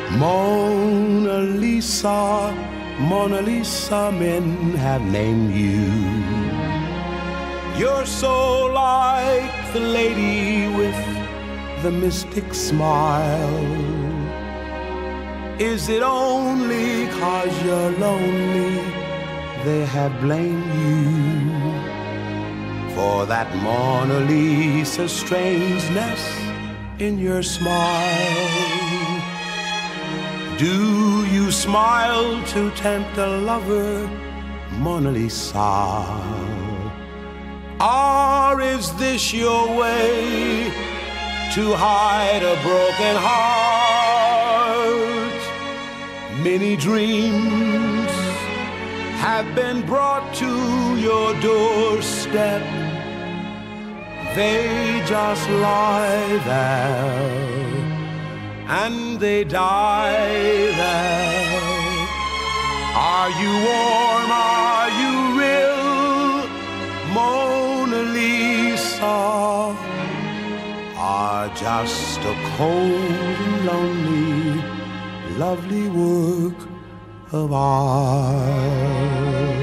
Mona Lisa, Mona Lisa, men have named you. You're so like the lady with the mystic smile. Is it only 'cause you're lonely they have blamed you for that Mona Lisa strangeness in your smile? Do you smile to tempt a lover, Mona Lisa? Or is this your way to hide a broken heart? Many dreams have been brought to your doorstep. They just lie there and they die there. Are you warm? Are you real, Mona Lisa? Are just a cold and lonely, lovely work of art.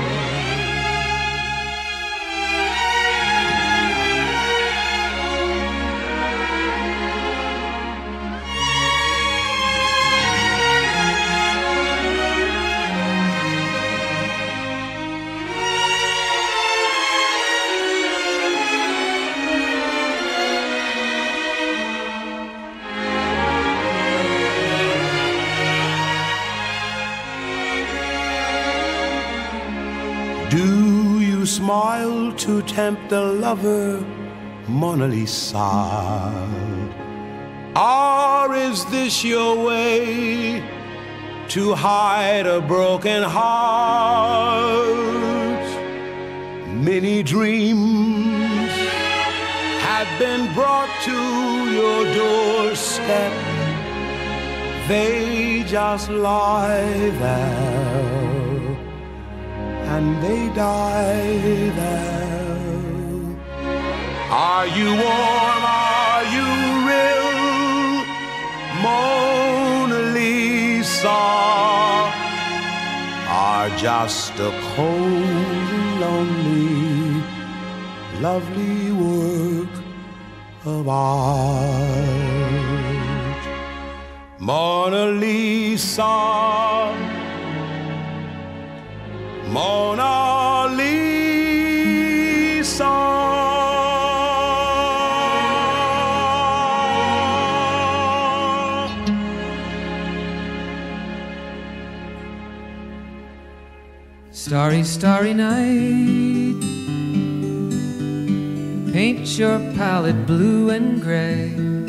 Do you smile to tempt a lover, Mona Lisa? Or is this your way to hide a broken heart? Many dreams have been brought to your doorstep. They just lie there and they die there. Are you warm? Are you real, Mona Lisa? Are just a cold and lonely, lovely work of art. Mona Lisa, Mona Lisa. Starry, starry night, paint your palette blue and gray.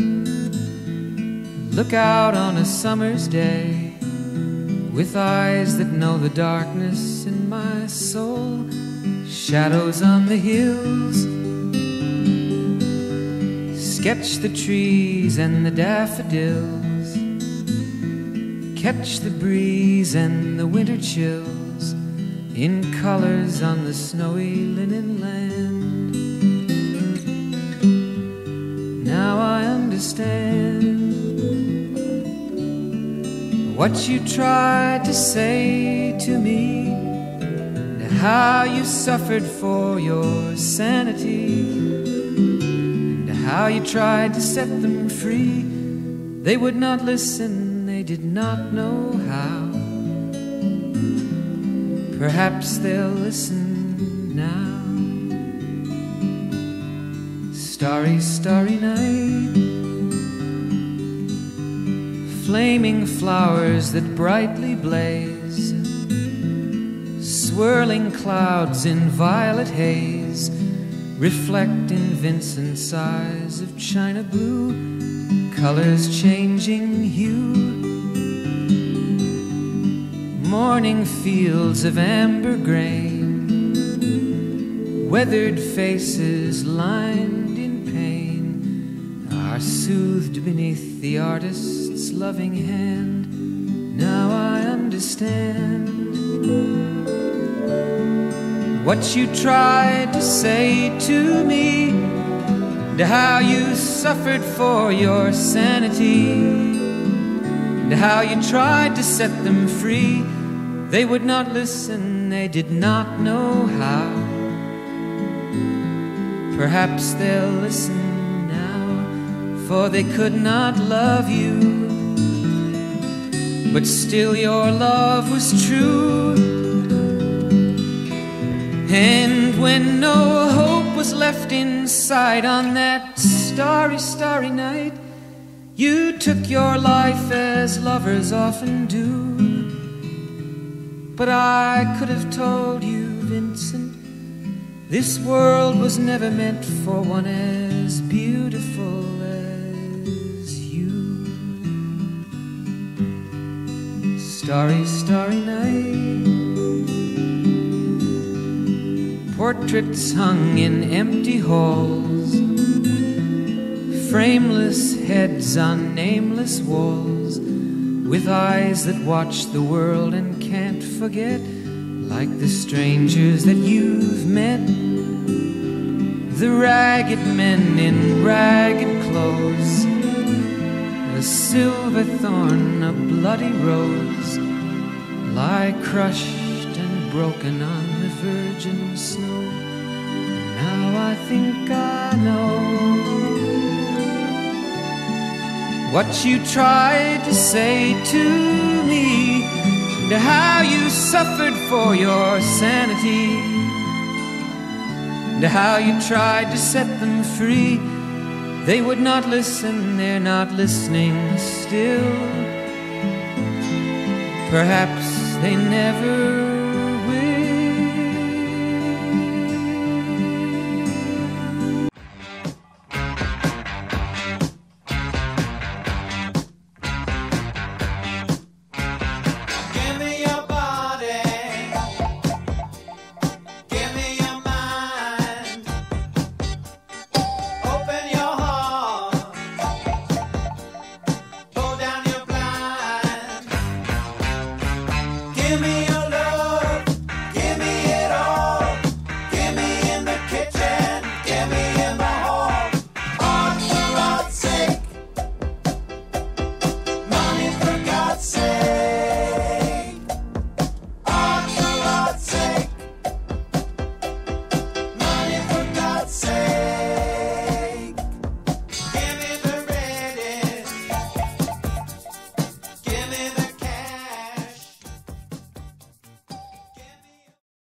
Look out on a summer's day with eyes that know the darkness in my soul. Shadows on the hills, sketch the trees and the daffodils. Catch the breeze and the winter chills in colors on the snowy linen land. Now I understand what you tried to say to me, and how you suffered for your sanity, and how you tried to set them free. They would not listen, they did not know how. Perhaps they'll listen now. Starry, starry night, flaming flowers that brightly blaze, swirling clouds in violet haze, reflect in Vincent's eyes of china blue, colors changing hue. Morning fields of amber grain, weathered faces lined in pain, are soothed beneath the artist's loving hand. Now I understand what you tried to say to me, and how you suffered for your sanity, and how you tried to set them free. They would not listen, they did not know how. Perhaps they'll listen now, for they could not love you. But still your love was true. And when no hope was left inside on that starry, starry night, you took your life as lovers often do. But I could have told you, Vincent, this world was never meant for one as beautiful as you. Starry, starry night, portraits hung in empty halls, frameless heads on nameless walls, with eyes that watch the world and can't forget, like the strangers that you've met, the ragged men in ragged clothes, a silver thorn, a bloody rose, lie crushed and broken on the virgin snow. And now I think I know what you tried to say to me, and how you suffered for your sanity, and how you tried to set them free. They would not listen, they're not listening still. Perhaps they never